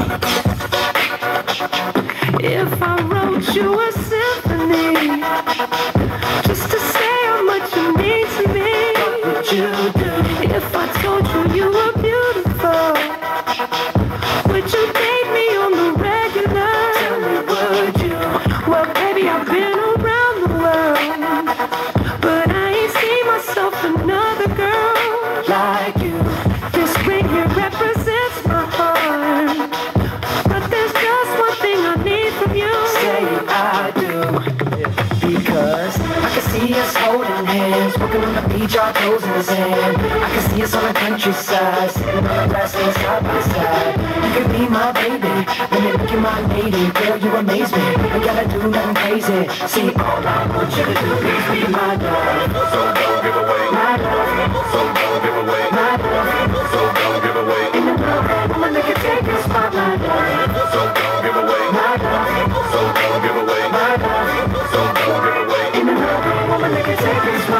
If I wrote you a symphony, just to say how much you mean to me, what would you do? If I told you you were beautiful, would you date me on the regular? Tell me, would you? Well, baby, I've been around the world, but I ain't seen myself another girl like you. This ring here represents my heart, but there's just one thing I need from you. Say I do, because I can see us holding hands, walking on the beach, our toes in the sand. I can see us on the countryside, sitting on the grass, laying side by side. You could be my baby, let me make you my lady. Girl, you amaze me, ain't gotta do nothing crazy. See, all I want you to do is be my love. So don't give away my love. So don't give away my love. So don't give away. In the love, woman that can take a spotlight. So don't give away my love. So don't give away my love. So don't give away. In the love, woman that can take a spotlight.